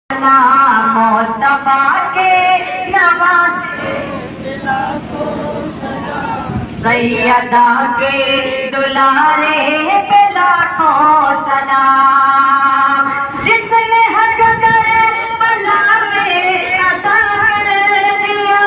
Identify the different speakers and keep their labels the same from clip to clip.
Speaker 1: مصطفیٰ کے نوازے سیدہ کے دلارے پہ لاکھوں سلام، جس نے حق کر بلا میں عطا کر دیا،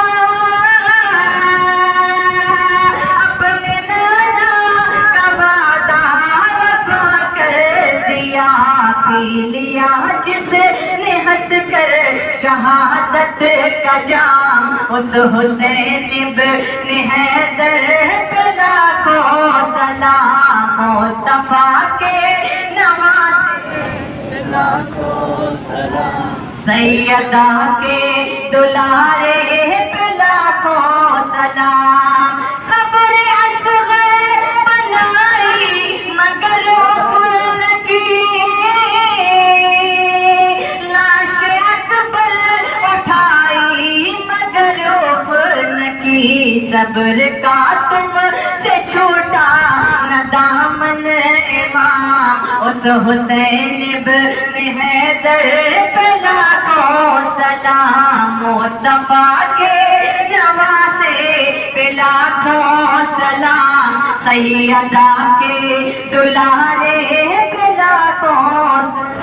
Speaker 1: اپنے نانا کا وعدہ وفا کر دیا، پی لیا جس نے ہنس کر شہادت کا جام، اس حسین ابن حیدر پہ لاکھوں سلام، مصطفیٰ کے نوازے لاکھوں سلام، سیدہ کے دلارے پہ لاکھوں سلام، قبر اصغر بنائی مگر خون کی، لاش اکبر اٹھائی مگر خون کی، صبر کا تم سے چھوٹا نہ دامن امام، اس حسین ابن حیدر پہ لاکھوں سلام، مصطفیٰ کے نوازے پہ لاکھوں سلام، سیدہ کے دلارے پہ لاکھوں سلام۔